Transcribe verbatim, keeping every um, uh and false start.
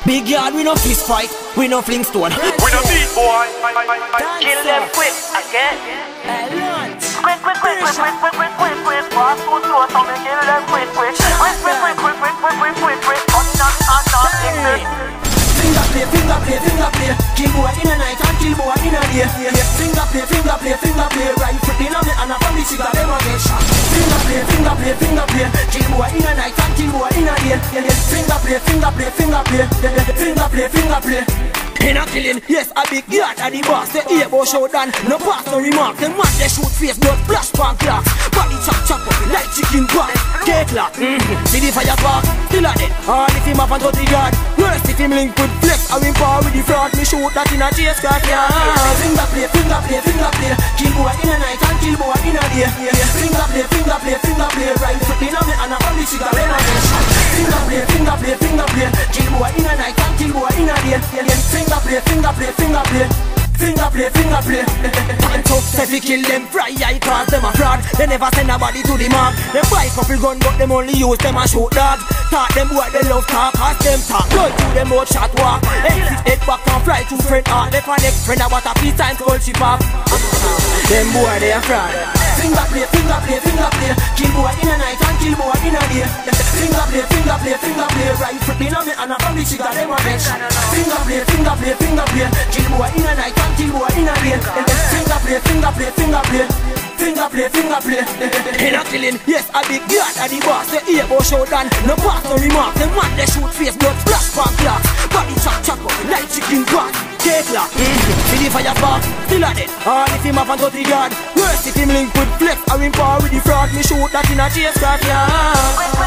BigYaad, we no fist fight, we no fling stone. We no beat boy. Kill them quick again. Quick, quick, quick, quick, quick, quick, quick, quick, quick. Fast food slow, so me kill them quick, quick. Quick, quick, quick, quick, quick, quick, quick, quick, quick. On and on and on. Finger play, finger play, finger play. Kill boy in a night and kill boy in a day. Finger play, finger play, finger play. Right foot in a me and a family cigar them a get shot. Finger play, finger play, finger play. Kill boy in a night and kill boy in a day. Finger play, finger play, finger play. Finger play, finger play. In a killing, yes, a BigYaad at the boss. The ear-bow showdown, no pass, no remark. The man they shoot face, blood flash, pan clock. Body chop, chop up, like chicken pot. Cake lock, mm-hmm. See the fire spark, still at it. All if him up and thirty yard. Worst if him link with flex, I win power with the fraud. Me shoot that in a chase car, yeah. Finger play, finger play, finger play. Kill boy in a night and kill boy in a day. Finger play, finger play, finger play. Right foot in a me and a family cigar in a day. Finger play, finger play, finger play. Kill boy in a night and kill boy in a day. Finger play, finger play, finger play. Finger play, finger play. TANSO said we kill them fry, I cause them a fraud. They never send nobody to the mark. Them buy couple gun but them only use them a shoot dog. Talk them boy they love talk, ask them talk. Blood to them out shot walk. Exit head back and fly to friend heart. They for next friend a what a peace time call chip off. Them boy they a fraud. Finger play, finger play, finger play. Kill boy in a night and kill boy in a day. Finger play, finger play, finger play. Right foot in a me and a family cigar them a bench. Finger play, finger play, finger play. Kill boy in a night and kill boy in a day. Finger play, finger play, finger play. Finger play, finger play. In a killing, yes, a BigYaad at the boss. The ear-bow showdown, no pass, no remark. The man they shoot face, blood splash, pan clock. Body chop, chop up, like chicken pot. Cake lock, mm-hmm. See the fire spark, still at it. All if him up and thirty yard. Worst if him link with flex, I win power with the fraud. Me shoot that in a chase car, yeah.